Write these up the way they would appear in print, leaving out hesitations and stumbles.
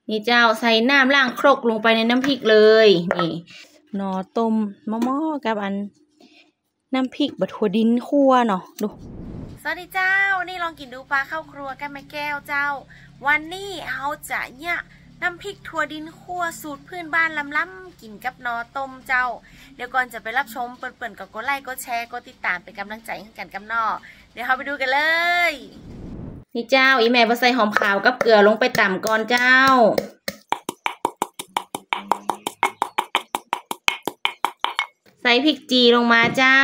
นี่เจ้าใส่น้ำล้างครกลงไปในน้ำพริกเลยนี่หน่อต้มมะม่อกับอันน้ำพริกบะถั่วดินคั่วเนาะดูสวัสดีเจ้านี่ลองกินดูปลาเข้าครัวกันแม่แก้วเจ้าวันนี้เอาจะเนี่ยน้ำพริกถั่วดินคั่วสูตรพื้นบ้านล้ำๆกินกับหน่อต้มเจ้าเดี๋ยวก่อนจะไปรับชมเปิ่นๆก็กดไลค์กดแชร์กดติดตามเป็นกำลังใจให้กันกับหน่อเดี๋ยวเราไปดูกันเลยนี่เจ้าอีแม่ใส่หอมขาวกับเกลือลงไปต่ำก่อนเจ้าใส่พริกจีลงมาเจ้า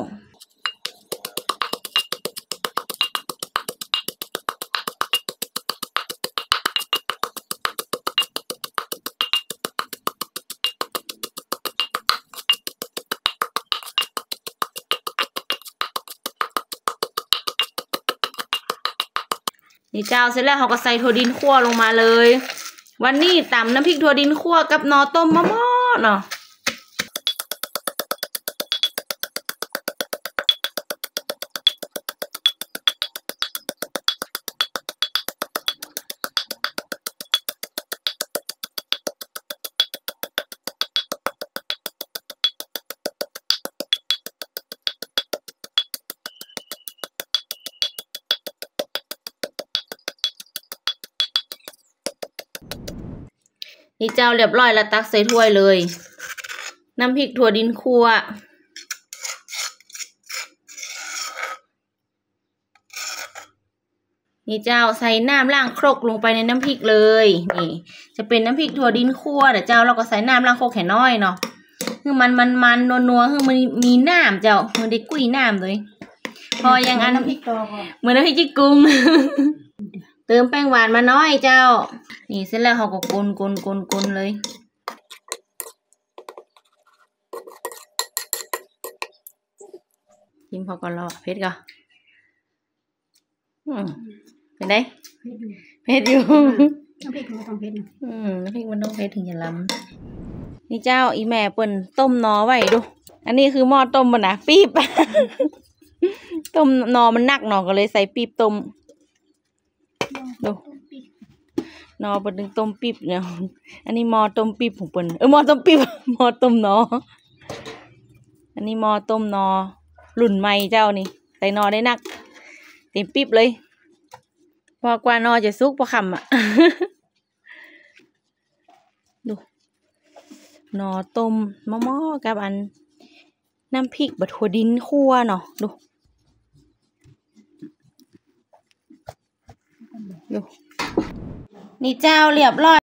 นี่เจ้าเสร็จแล้วเขาก็ใส่ถั่วดินคั่วลงมาเลยวันนี้ตำน้ำพริกถั่วดินคั่วกับหน่อต้มมะม่อเนาะนี่เจ้าเรียบร้อยแล้วตักใส่ถ้วยเลยน้ำพริกถั่วดินคั่วนี่เจ้าใส่น้ำล้างครกลงไปในน้ำพริกเลยนี่จะเป็นน้ำพริกถั่วดินคั่วเดี๋ยวเจ้าเราก็ใส่น้ำล้างครกแค่น้อยเนาะคือมันนัวคือมันมีน้ำเจ้ามันได้กุ้ยน้ำเลยพออย่างอันเหมือนน้ำพริกจิ้กุ้ง เติมแป้งหวานมาน้อยเจ้านี่เสร็จแล้วเขาก็กลเลยชิมพอก่อนรอเผ็ดก่อนเป็นไงเผ็ดอยู่น้ำพริกมันต้องเผ็ดน้ำพริกมันต้องเผ็ดถึงจะล้ำนี่เจ้าอีแม่เปิ่นต้มนอไว้ดูอันนี้คือหม้อต้มมันนะปี๊บ ต้มนอมันหนักหนอก็เลยใส่ปี๊บต้มดูนอเปิ่นต้มปี๊บเนี่ยอันนี้หม้อต้มปี๊บของเปิ่นหม้อต้มปี๊บ หม้อต้มนออันนี้หม้อต้มนอรุ่นใหม่เจ้านี่ใส่นอได้นักเต็มปี๊บเลยพอกว่านอจะสุกพอคำอ่ะ ดูนอต้มมะม่อกับอันน้ำพริกบะถั่วดินคั่วเนาะดูนี่เจ้าเรียบร้อย